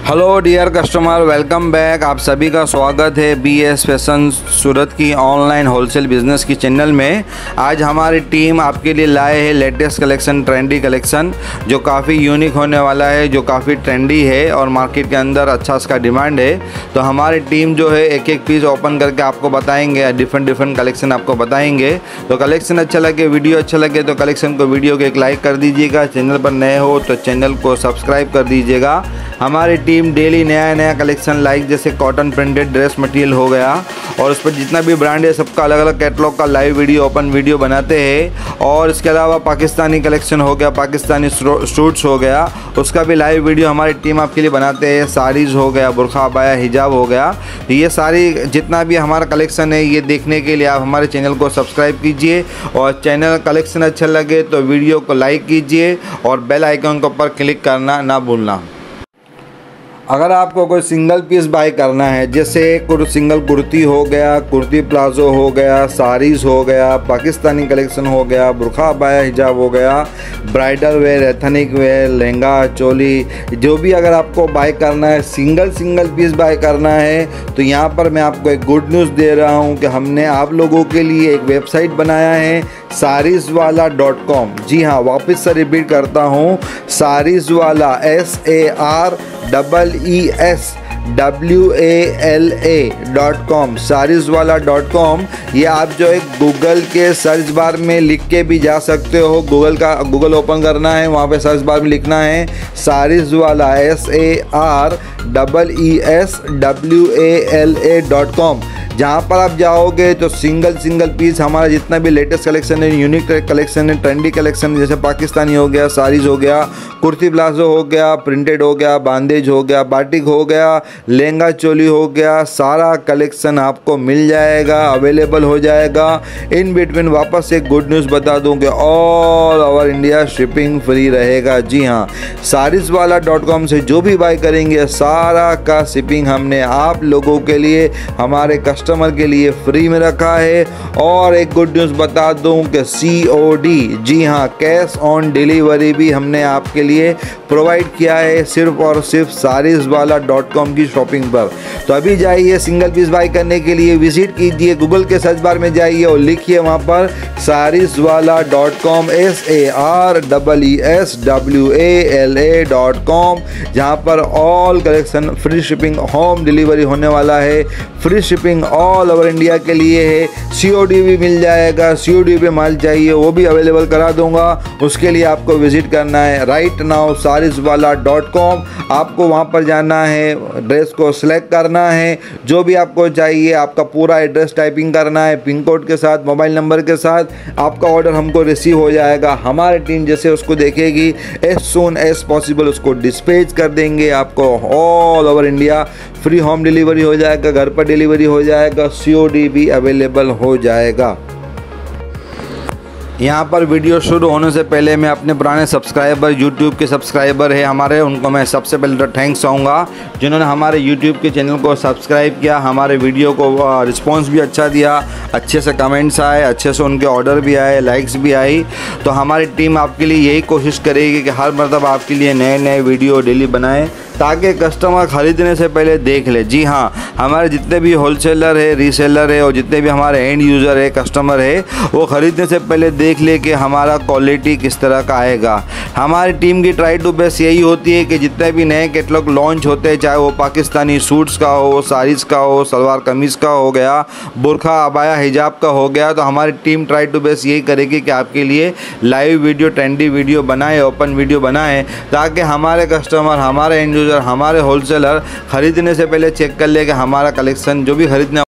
Hello dear customer, welcome back. आप सभी का स्वागत है BS फैशन सूरत की ऑनलाइन होलसेल बिज़नेस की चैनल में। आज हमारी टीम आपके लिए लाए है लेटेस्ट कलेक्शन, ट्रेंडी कलेक्शन जो काफ़ी यूनिक होने वाला है, जो काफ़ी ट्रेंडी है और मार्केट के अंदर अच्छा इसका डिमांड है। तो हमारी टीम जो है एक एक पीस ओपन करके आपको बताएंगे, डिफरेंट कलेक्शन आपको बताएंगे। तो कलेक्शन अच्छा लगे, वीडियो अच्छा लगे तो कलेक्शन को वीडियो को एक लाइक कर दीजिएगा। चैनल पर नए हो तो चैनल को सब्सक्राइब कर दीजिएगा। हमारी टीम डेली नया कलेक्शन लाइक जैसे कॉटन प्रिंटेड ड्रेस मटेरियल हो गया और उस पर जितना भी ब्रांड है सबका अलग अलग कैटलॉग का लाइव वीडियो, ओपन वीडियो बनाते हैं। और इसके अलावा पाकिस्तानी कलेक्शन हो गया, पाकिस्तानी सूट्स हो गया, उसका भी लाइव वीडियो हमारी टीम आपके लिए बनाते हैं। साड़ीज़ हो गया, बुरखा, अबाया, हिजाब हो गया। तो ये सारी जितना भी हमारा कलेक्शन है ये देखने के लिए आप हमारे चैनल को सब्सक्राइब कीजिए और चैनल कलेक्शन अच्छा लगे तो वीडियो को लाइक कीजिए और बेल आइकन के ऊपर क्लिक करना ना भूलना। अगर आपको कोई सिंगल पीस बाय करना है, जैसे सिंगल कुर्ती हो गया, कुर्ती प्लाजो हो गया, साड़ीज़ हो गया, पाकिस्तानी कलेक्शन हो गया, बुरखा, अबाया, हिजाब हो गया, bridal wear, ethnic wear, lehenga, choli, जो भी अगर आपको बाय करना है, सिंगल पीस बाय करना है, तो यहाँ पर मैं आपको एक गुड न्यूज़ दे रहा हूँ कि हमने आप लोगों के लिए एक वेबसाइट बनाया है sareeswala.com। जी हाँ, वापस से रिपीट करता हूँ, sareeswala SAREESWALA.com, sareeswala.com। ये आप जो है गूगल के सर्च बार में लिख के भी जा सकते हो। गूगल ओपन करना है, वहाँ पे सर्च बार में लिखना है sareeswala SAREESWALA.com। जहाँ पर आप जाओगे तो सिंगल पीस हमारा जितना भी लेटेस्ट कलेक्शन है, यूनिक कलेक्शन है, ट्रेंडी कलेक्शन जैसे पाकिस्तानी हो गया, साड़ीज़ हो गया, कुर्ती प्लाजो हो गया, प्रिंटेड हो गया, बांदेज हो गया, बाटिक हो गया, लहंगा चोली हो गया, सारा कलेक्शन आपको मिल जाएगा, अवेलेबल हो जाएगा। इन बिटवीन वापस एक गुड न्यूज़ बता दूँ कि all over India shipping free रहेगा। जी हाँ, sareeswala.com से जो भी बाय करेंगे सारा का शिपिंग हमने आप लोगों के लिए, हमारे कस्टमर के लिए फ्री में रखा है। और एक गुड न्यूज़ बता दूं कि COD, जी हाँ, कैश ऑन डिलीवरी भी हमने आपके लिए प्रोवाइड किया है, सिर्फ और सिर्फ sareeswala.com की शॉपिंग पर। तो अभी जाइए, सिंगल पीस बाय करने के लिए विजिट कीजिए, गूगल के सर्च बार में जाइए और लिखिए वहाँ पर sareeswala.com, SAREESWALA.com, जहाँ पर all collection free shipping, home delivery होने वाला है। Free shipping all over India के लिए है। COD भी मिल जाएगा, COD पे माल चाहिए वो भी अवेलेबल करा दूंगा। उसके लिए आपको विजिट करना है राइट नाउ sareeswala.com। आपको वहां पर जाना है, ड्रेस को सिलेक्ट करना है, जो भी आपको चाहिए, आपका पूरा एड्रेस टाइपिंग करना है पिन कोड के साथ, मोबाइल नंबर के साथ। आपका ऑर्डर हमको रिसीव हो जाएगा, हमारी टीम जैसे उसको देखेगी एज सून एज पॉसिबल उसको डिस्पैच कर देंगे। आपको all over India free home delivery हो जाएगा, घर पर डिलीवरी हो जाएगा, COD भी अवेलेबल हो जाएगा। यहाँ पर वीडियो शुरू होने से पहले मैं अपने पुराने सब्सक्राइबर, YouTube के सब्सक्राइबर है हमारे, उनको मैं सबसे पहले तो थैंक्स कहूँगा जिन्होंने हमारे YouTube के चैनल को सब्सक्राइब किया, हमारे वीडियो को रिस्पांस भी अच्छा दिया, अच्छे से कमेंट्स आए, अच्छे से उनके ऑर्डर भी आए, लाइक्स भी आई। तो हमारी टीम आपके लिए यही कोशिश करेगी कि हर मरतबा आपके लिए नए वीडियो डेली बनाएँ ताकि कस्टमर ख़रीदने से पहले देख ले। जी हाँ, हमारे जितने भी होलसेलर है, रीसेलर है और जितने भी हमारे एंड यूज़र है, कस्टमर है, वो ख़रीदने से पहले देख ले कि हमारा क्वालिटी किस तरह का आएगा। हमारी टीम की ट्राई टू बेस्ट यही होती है कि जितने भी नए कैटलॉग लॉन्च होते हैं, चाहे वो पाकिस्तानी सूट्स का हो, साड़ीज़ का हो, सलवार कमीज़ का हो गया, बुरखा, अबाया, हिजाब का हो गया, तो हमारी टीम ट्राई टू बेस्ट यही करेगी कि आपके लिए लाइव वीडियो, ट्रेंडी वीडियो बनाए, ओपन वीडियो बनाएँ ताकि हमारे कस्टमर, हमारे एंड यूज़र, हमारे होलसेलर ख़रीदने से पहले चेक कर ले कि हमारा कलेक्शन जो भी ख़रीदने